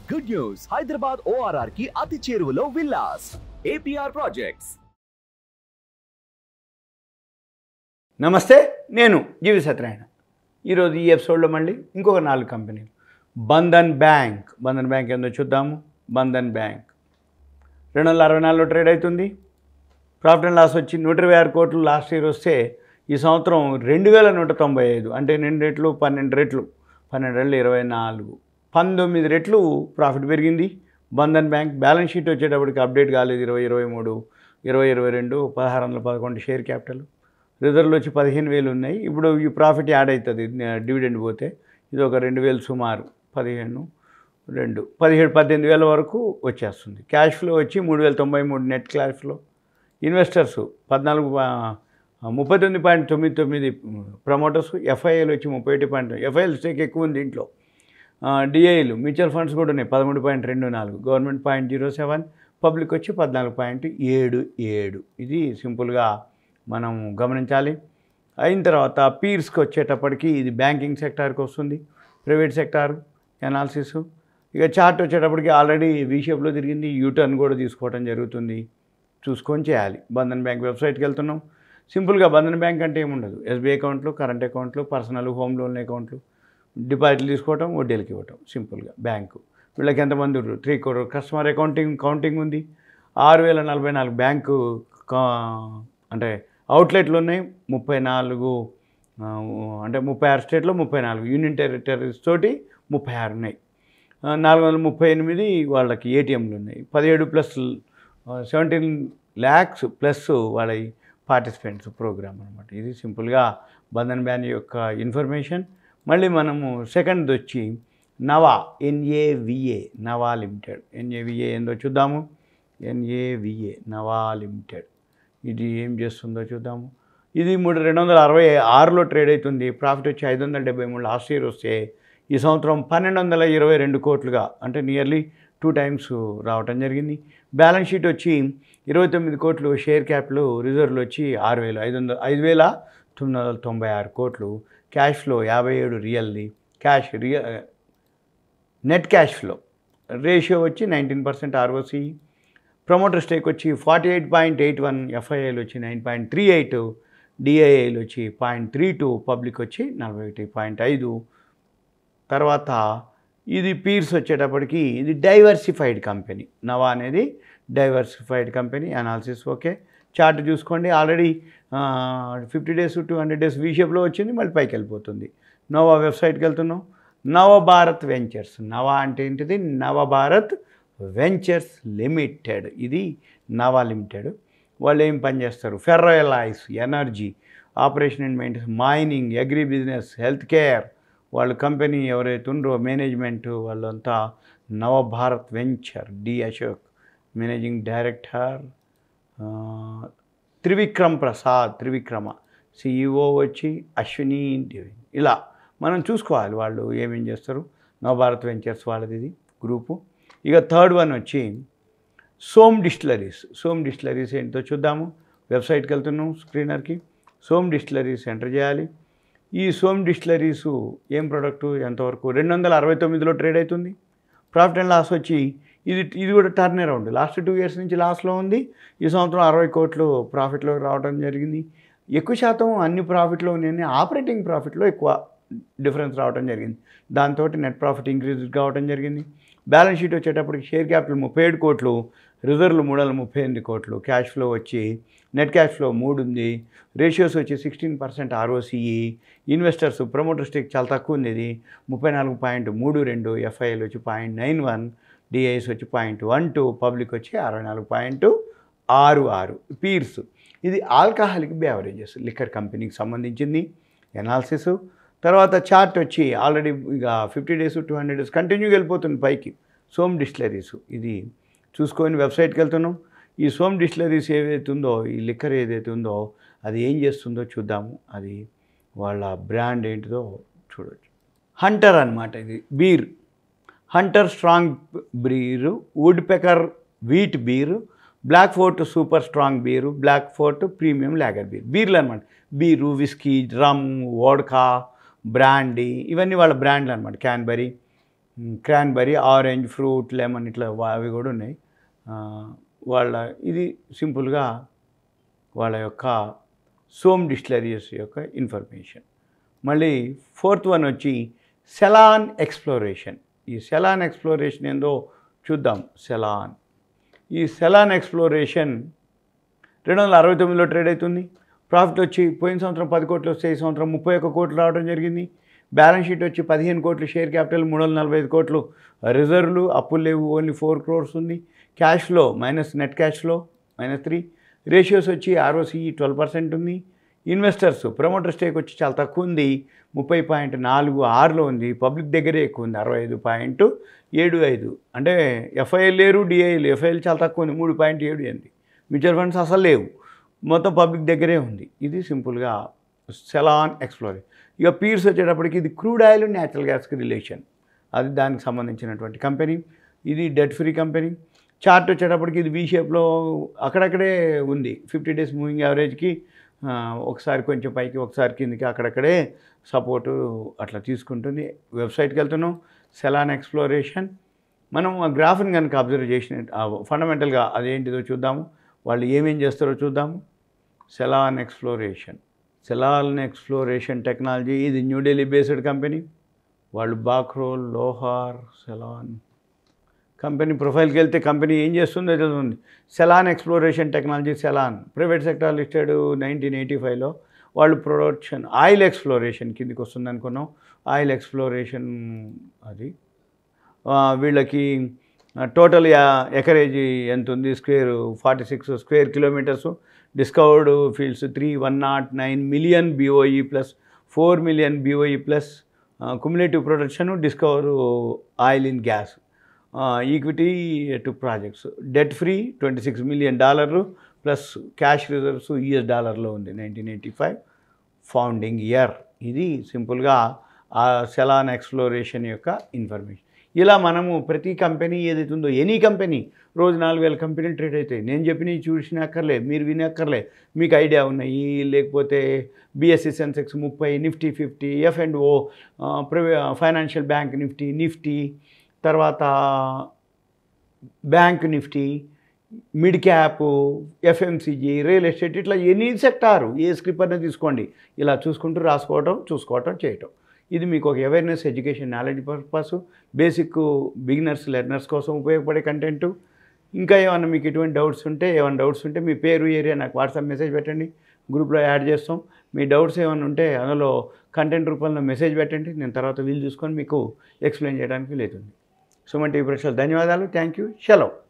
Good news, Hyderabad ORR కి అతి చేరువలో విల్లాస్ APR ప్రాజెక్ట్స్. నమస్తే, నేను జీవి సత్యనారాయణ. ఈరోజు ఈ ఎపిసోడ్లో మళ్ళీ ఇంకొక 4 కంపెనీలు. బంధన్ బ్యాంక్ ఏందో చూద్దాము. బంధన్ బ్యాంక్ 264లో ట్రేడ్ అవుతుంది. ప్రాఫిట్ అండ్ లాస్ వచ్చి 126 కోట్లు లాస్ట్ ఇయర్ వస్తే ఈ సంవత్సరం 2195, అంటే 2 రెట్లు 12 రెట్లు 12 రెట్లు 24, 19 రెట్లు ప్రాఫిట్ పెరిగింది. బంధన్ బ్యాంక్ బ్యాలెన్స్ షీట్ వచ్చేటప్పటికి అప్డేట్ కాలేదు. 2023, 2022 1611 షేర్ క్యాపిటల్, రిజర్వ్లు వచ్చి 15,000 ఉన్నాయి. ఇప్పుడు ఈ ప్రాఫిట్ యాడ్ అవుతుంది డివిడెండ్ పోతే. ఇది ఒక 2,000 సుమారు 15, 2, 17, 18,000 వరకు వచ్చేస్తుంది. క్యాష్ ఫ్లో వచ్చి 3,093 net cash flow. Investors 39.99 promoters. ఎఫ్ఐఏలు వచ్చి 31. ఎఫ్ఐఎల్ స్టేక్ ఎక్కువ ఉంది దీంట్లో. డిఐలు మ్యూచువల్ ఫండ్స్ కూడా ఉన్నాయి 13.24, గవర్నమెంట్ 0.07, పబ్లిక్ వచ్చి 14.77. ఇది సింపుల్గా మనం గమనించాలి. అయిన తర్వాత పీర్స్కి వచ్చేటప్పటికి ఇది బ్యాంకింగ్ సెక్టార్కి వస్తుంది, ప్రైవేట్ సెక్టార్ అనాలిసిస్. ఇక చార్ట్ వచ్చేటప్పటికి ఆల్రెడీ వీ షేప్లో తిరిగింది, యూటర్న్ కూడా తీసుకోవడం జరుగుతుంది. చూసుకొని చేయాలి. బంధన్ బ్యాంక్ వెబ్సైట్కి వెళ్తున్నాం. సింపుల్గా బంధన్ బ్యాంక్ అంటే ఏముండదు, ఎస్బీఐ అకౌంట్లు, కరెంట్ అకౌంట్లు, పర్సనల్ హోమ్ లోన్ అకౌంట్లు, డిపాజిట్లు తీసుకోవటం, వడ్డీలకి ఇవ్వటం. సింపుల్గా బ్యాంకు. వీళ్ళకి ఎంతమంది 3 crore కస్టమర్ కౌంటింగ్ ఉంది. 6,044 బ్యాంకు అంటే అవుట్లెట్లు ఉన్నాయి. 34 అంటే 36 స్టేట్లో 34 యూనియన్ టెరిటరీస్ తోటి 36 ఉన్నాయి. 438 వాళ్ళకి ఏటీఎంలు ఉన్నాయి. 17 ప్లస్ 17 lakhs ప్లస్ వాళ్ళ పార్టిసిపెంట్స్ ప్రోగ్రామ్ అనమాట. ఇది సింపుల్గా బంధన్ బ్యాంక్ యొక్క ఇన్ఫర్మేషన్. మళ్ళీ మనము సెకండ్ వచ్చి Nava, NAVA, Nava limited. NAVA ఏందో చూద్దాము. NAVA నవా లిమిటెడ్ ఇది ఏం చేస్తుందో చూద్దాము. ఇది 266లో ట్రేడ్ అవుతుంది. ప్రాఫిట్ వచ్చి 573 లాస్ట్ ఇయర్ వస్తే ఈ సంవత్సరం 1,222 కోట్లుగా, అంటే నియర్లీ 2 times రావటం జరిగింది. బ్యాలెన్స్ షీట్ వచ్చి 29 కోట్లు షేర్ క్యాపిటల్, రిజర్వ్లు వచ్చి 5,996 కోట్లు. క్యాష్ ఫ్లో 57 రియల్ది. నెట్ క్యాష్ ఫ్లో రేషియో వచ్చి 19% ROCE. ప్రమోటర్ స్టేక్ వచ్చి 48.81, ఎఫ్ఐఐలు వచ్చి 9.38, డిఐఐలు వచ్చి 0.32, పబ్లిక్ వచ్చి 41.5. తర్వాత ఇది పీర్స్ వచ్చేటప్పటికి ఇది డైవర్సిఫైడ్ కంపెనీ. నవా అనేది diversified company. Analysis okay. Chart చూసుకోండి. ఆల్రెడీ 50 days 200 days వీ షేప్లో వచ్చింది, మళ్ళీ పైకి వెళ్ళిపోతుంది. నవా వెబ్సైట్కి వెళ్తున్నాం. నవభారత్ వెంచర్స్. నవా అంటే ఏంటిది? Navabharat ventures limited. ఇది నవా లిమిటెడ్. వాళ్ళు ఏం పని చేస్తారు? Ferroalloys, energy, operation and maintenance, mining, agri business, health care. వాళ్ళ కంపెనీ ఎవరైతే ఉండ్రో మేనేజ్మెంట్ వాళ్ళంతా Navabharat venture. D Ashok managing director. Trivikrama CEO వచ్చి అశ్విని. ఇలా మనం చూసుకోవాలి వాళ్ళు ఏమేం చేస్తారు. నవభారత్ వెంచర్స్ వాళ్ళది ఇది గ్రూపు. ఇక థర్డ్ వన్ వచ్చి సోమ్ డిస్టిలరీస్ ఏంటో చూద్దాము. వెబ్సైట్కి వెళ్తున్నాం. స్క్రీనర్కి సోమ్ డిస్టిలరీస్ ఎంటర్ చేయాలి. ఈ సోమ్ డిస్టిలరీస్ ఏం ప్రోడక్టు, ఎంతవరకు 269లో ట్రేడ్ అవుతుంది. ప్రాఫిట్ అండ్ లాస్ వచ్చి ఇది కూడా టర్న్ అరౌండ్. లాస్ట్ 2 years నుంచి లాస్లో ఉంది. ఈ సంవత్సరం 60 కోట్లు ప్రాఫిట్లో రావడం జరిగింది. ఎక్కువ శాతం అన్ని ప్రాఫిట్లో ఉన్నాయి, ఆపరేటింగ్ ప్రాఫిట్లో ఎక్కువ డిఫరెన్స్ రావడం జరిగింది. దాంతో నెట్ ప్రాఫిట్ ఇంక్రీజ్ కావడం జరిగింది. బ్యాలెన్స్ షీట్ వచ్చేటప్పటికి షేర్ క్యాపిటల్ 37 కోట్లు, రిజర్వ్లు 338 కోట్లు, క్యాష్ ఫ్లో వచ్చి నెట్ క్యాష్ ఫ్లో 3 ఉంది. రేషియోస్ వచ్చి 16% ROCE. ఇన్వెస్టర్స్ ప్రమోటర్ స్టేక్ చాలా తక్కువ ఉంది, ఇది 34.32, ఎఫ్ఐఎల్ వచ్చి 0.91, డిఐఎస్ వచ్చి 0.12, పబ్లిక్ వచ్చి 64.66. పీర్స్ ఇది ఆల్కహాలిక్ బెవరేజెస్ లిక్కర్ కంపెనీకి సంబంధించింది. అనాలిసిస్. తర్వాత చార్ట్ వచ్చి ఆల్రెడీ ఇక 50 days 200 days కంటిన్యూగా వెళ్ళిపోతుంది పైకి. సోమ్ డిస్టిలరీస్ ఇది చూసుకొని వెబ్సైట్కి వెళ్తున్నాం. ఈ సోమ్ డిస్టిలరీస్ ఏదైతే ఉందో, ఈ లిక్కర్ ఏదైతే ఉందో అది ఏం చేస్తుందో చూద్దాము. అది వాళ్ళ బ్రాండ్ ఏంటిదో చూడవచ్చు. హంటర్ అనమాట. ఇది beer. Hunter strong beer, Woodpecker wheat beer, Black Fort super strong beer, Black Fort premium lager బీర్లు అనమాట. Beer, whisky, rum, vodka, brandy, ఇవన్నీ వాళ్ళ బ్రాండ్లు అనమాట. Cranberry, cranberry, orange, fruit, lemon ఇట్లా అవి కూడా ఉన్నాయి. వాళ్ళ ఇది సింపుల్గా వాళ్ళ యొక్క సోమ్ డిస్టిలరీస్ యొక్క ఇన్ఫర్మేషన్. మళ్ళీ 4th వన్ వచ్చి సెలాన్ ఎక్స్ప్లోరేషన్. ఈ సెలాన్ ఎక్స్ప్లోరేషన్ ఏందో చూద్దాం. ఈ సెలాన్ ఎక్స్ప్లోరేషన్ 269లో ట్రేడ్ అవుతుంది. ప్రాఫిట్ వచ్చి పోయిన సంవత్సరం 10 కోట్లు వస్తే ఈ సంవత్సరం 31 కోట్లు రావడం జరిగింది. బ్యాలెన్స్ షీట్ వచ్చి 15 కోట్లు, షేర్ క్యాపిటల్ 345 కోట్లు, రిజర్వ్లు అప్పులు లేవు, ఓన్లీ 4 crores ఉంది. Cash flow minus, net cash flow -3. Ratios వచ్చి ROCE 12% ఉంది. ఇన్వెస్టర్స్ ప్రమోటర్ స్టేక్ వచ్చి చాలా తక్కువ ఉంది, 30.46లో ఉంది. పబ్లిక్ దగ్గరే ఎక్కువ ఉంది, 65.75. అంటే FIL లేరు, DIL. FIL చాలా తక్కువ ఉంది, 3.78. మ్యూచువల్ ఫండ్స్ అసలు లేవు, మొత్తం పబ్లిక్ దగ్గరే ఉంది. ఇది సింపుల్గా సెలాన్ ఎక్స్ప్లోరేషన్. ఇక పీర్స్ వచ్చేటప్పటికి ఇది క్రూడ్ ఆయిల్, న్యాచురల్ గ్యాస్కి రిలేషన్, అది దానికి సంబంధించినటువంటి కంపెనీ. ఇది డెట్ ఫ్రీ కంపెనీ. చార్ట్ వచ్చేటప్పటికి ఇది V షేప్లో అక్కడక్కడే ఉంది. 50 days మూవింగ్ యావరేజ్కి ఒకసారి కొంచెం పైకి, ఒకసారి కిందికి, అక్కడక్కడే సపోర్టు అట్లా తీసుకుంటుంది. వెబ్సైట్కి వెళ్తున్నాం, సెలాన్ ఎక్స్ప్లోరేషన్. మనం ఆ గ్రాఫ్ని కనుక అబ్జర్వ్ చేసిన ఫండమెంటల్గా అదేంటిదో చూద్దాము, వాళ్ళు ఏమేం చేస్తారో చూద్దాము. సెలాన్ ఎక్స్ప్లోరేషన్ టెక్నాలజీ, ఇది న్యూఢిల్లీ బేస్డ్ కంపెనీ. వాళ్ళు బాక్రోల్, లోహార్, సెలాన్ కంపెనీ ప్రొఫైల్కి వెళ్తే కంపెనీ ఏం చేస్తుందో తెలుస్తుంది. Selan exploration technology, Selan private sector listed 1985లో. వాళ్ళు ప్రొడక్షన్ ఆయిల్ ఎక్స్ప్లోరేషన్ కిందికి వస్తుంది అనుకున్నాం. ఆయిల్ ఎక్స్ప్లోరేషన్ అది వీళ్ళకి టోటల్ ఎకరేజీ ఎంత ఉంది, 46 square kilometers. Discovered fields 109 million BOE plus 4 million BOE plus cumulative production. Discover oil in gas. Equity two projects. Debt free $26 million plus cash reserves US$లో ఉంది. 1985 founding year. ఇది సింపుల్గా ఆ సెలాన్ ఎక్స్ప్లోరేషన్ యొక్క ఇన్ఫర్మేషన్. ఇలా మనము ప్రతి కంపెనీ ఏదైతే ఉందో, ఎనీ కంపెనీ రోజు 4000 కంపెనీలు ట్రేడ్ అవుతాయి. నేను చెప్పినవి చూసినక్కర్లే, మీరు వినక్కర్లే, మీకు ఐడియా ఉన్నాయి. లేకపోతే BSE Sensex 30, Nifty 50, F&O, financial bank Nifty, తర్వాత bank Nifty, mid cap, FMCG, real estate, ఇట్లా ఎనీ సెక్టారు ఏ స్క్రిప్ అనేది తీసుకోండి. ఇలా చూసుకుంటూ చూసుకోవటం చేయటం. ఇది మీకు ఒక awareness, education, knowledge purpose, basic beginners, learners కోసం ఉపయోగపడే కంటెంటు. ఇంకా ఏమన్నా మీకు ఎటువంటి డౌట్స్ ఉంటే మీ పేరు, ఏరియా నాకు వాట్సాప్ మెసేజ్ పెట్టండి, గ్రూప్లో యాడ్ చేస్తాం. మీ డౌట్స్ ఏమైనా ఉంటే అందులో కంటెంట్ రూపంలో మెసేజ్ పెట్టండి, నేను తర్వాత వీలు చూసుకొని మీకు ఎక్స్ప్లెయిన్ చేయడానికి లేతుంది. సుమన్ టీవీ ప్రేక్షకులకు ధన్యవాదాలు. Thank you. సెలవు.